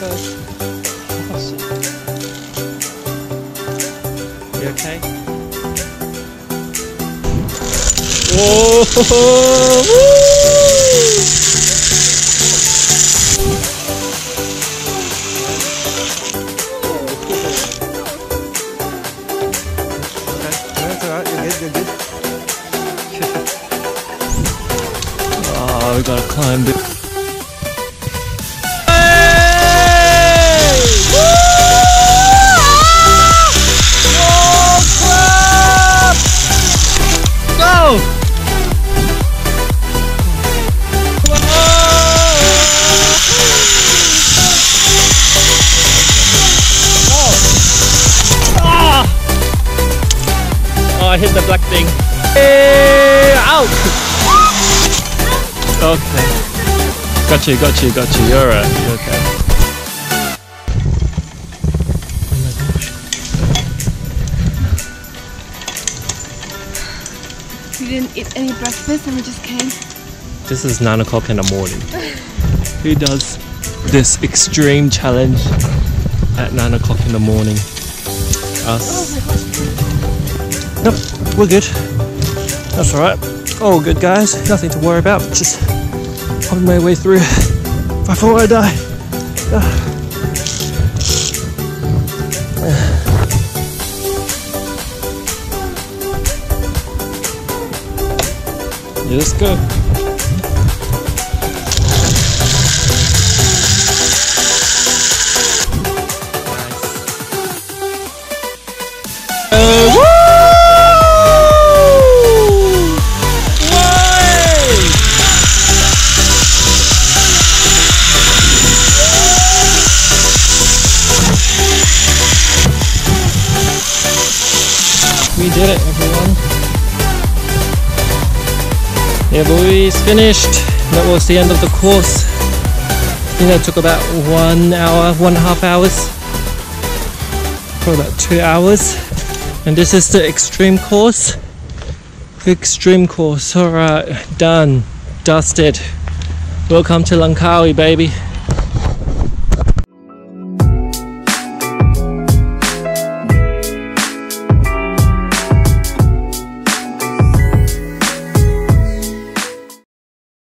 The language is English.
You okay? Whoa! Oh, we gotta climb it. Go! Oh, I hit the black thing. Hey, out! Okay. Got you. You're alright. You're okay. Oh my gosh. We didn't eat any breakfast and we just came. This is 9 o'clock in the morning. Who does this extreme challenge at 9 o'clock in the morning? Us. Oh my gosh. Nope, we're good. That's alright. All good, guys. Nothing to worry about. Just on my way through before I die. Let's go. We did it, everyone. Yeah, boys, finished. That was the end of the course. I think that took about 1 hour, 1.5 hours. For about 2 hours. And this is the extreme course. Extreme course. Alright, done. Dusted. Welcome to Langkawi, baby.